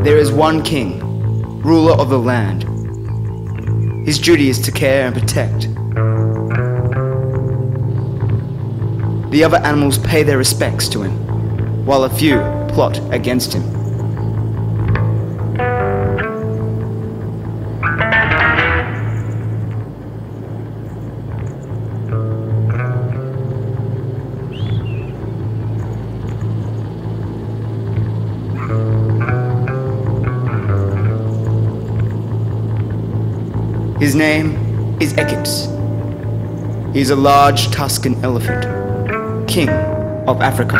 There is one king, ruler of the land. His duty is to care and protect. The other animals pay their respects to him, while a few plot against him. His name is Equips. He is a large Tuscan elephant, king of Africa.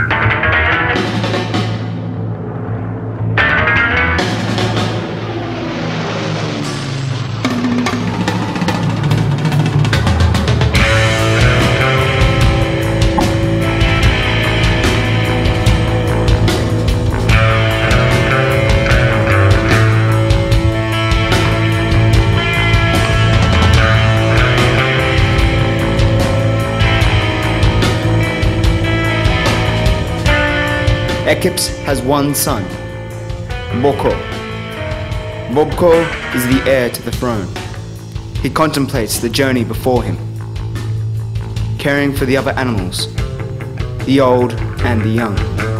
Equips has one son, Boko. Boko is the heir to the throne. He contemplates the journey before him, caring for the other animals, the old and the young.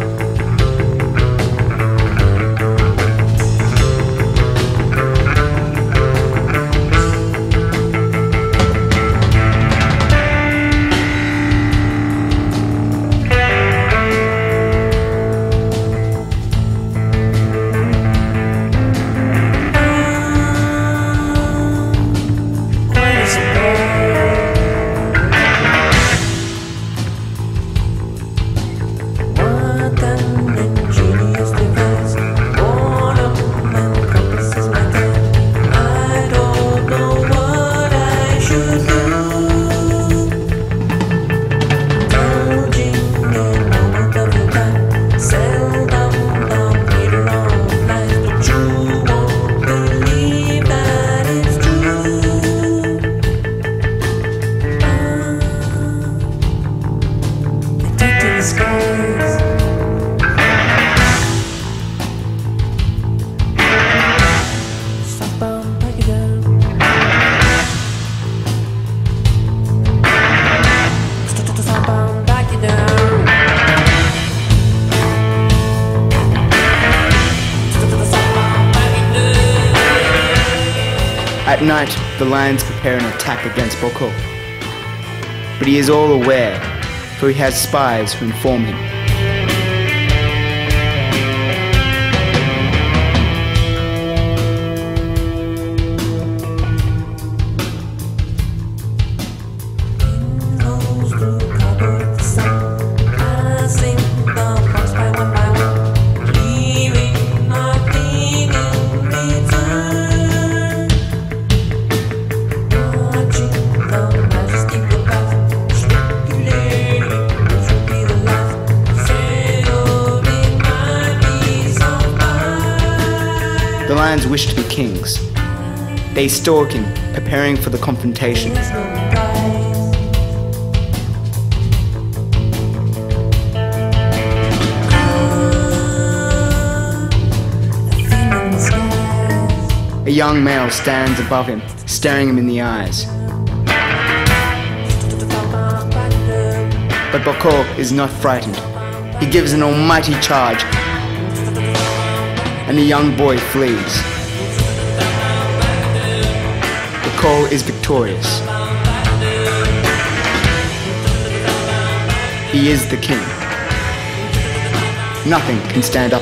At night, the lions prepare an attack against Boko. But he is all aware, for he has spies who inform him. The lions wish to be kings. They stalk him, preparing for the confrontation. A young male stands above him, staring him in the eyes. But Boko is not frightened. He gives an almighty charge, and the young boy flees. Boko is victorious. He is the king. Nothing can stand up